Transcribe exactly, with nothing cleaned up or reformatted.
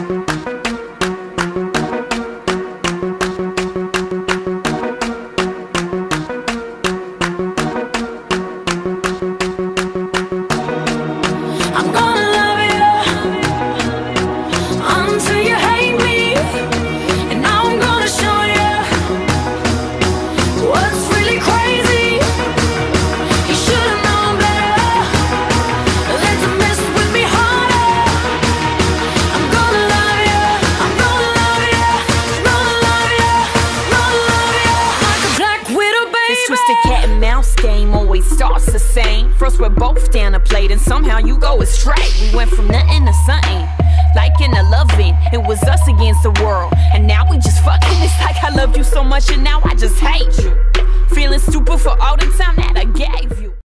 Twisted cat and mouse game always starts the same. First we're both down a plate and somehow you go astray. We went from nothing to something, liking to loving. It was us against the world, and now we just fucking. It's like I loved you so much and now I just hate you. Feeling stupid for all the time that I gave you.